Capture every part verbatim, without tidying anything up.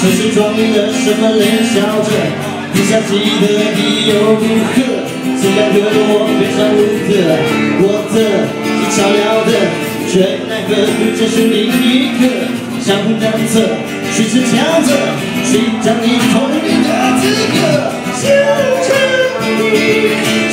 城市装了什么冷笑着，不想记得你又如何？只两个我变成无可，我的是巧妙的，却奈何不结束另一个，相互难测，虚实强者，寻找你同意的资格，就这你。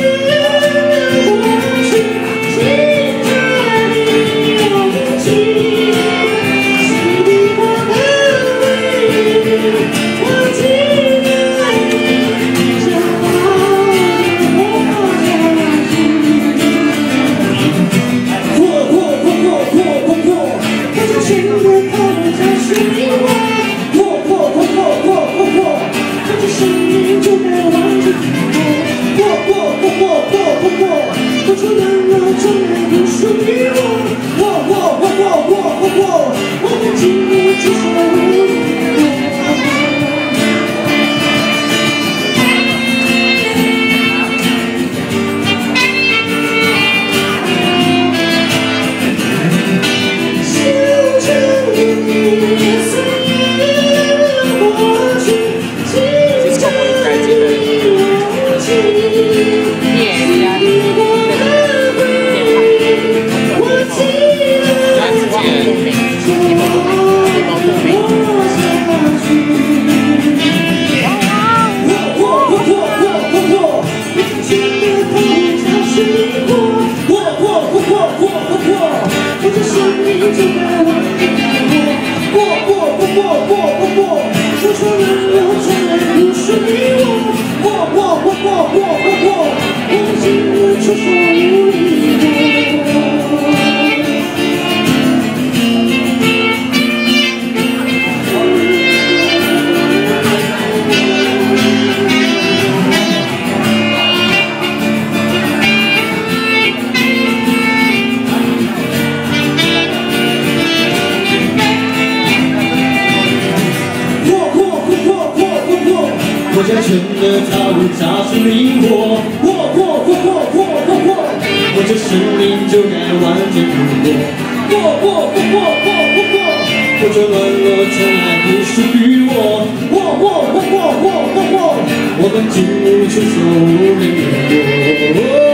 我将全的套路扎实灵活，过过过过过过过，我这生命就该完整度过，过过过过过过过，我这软弱从来不属于我，过过过过过过过，我们进入出手无人过。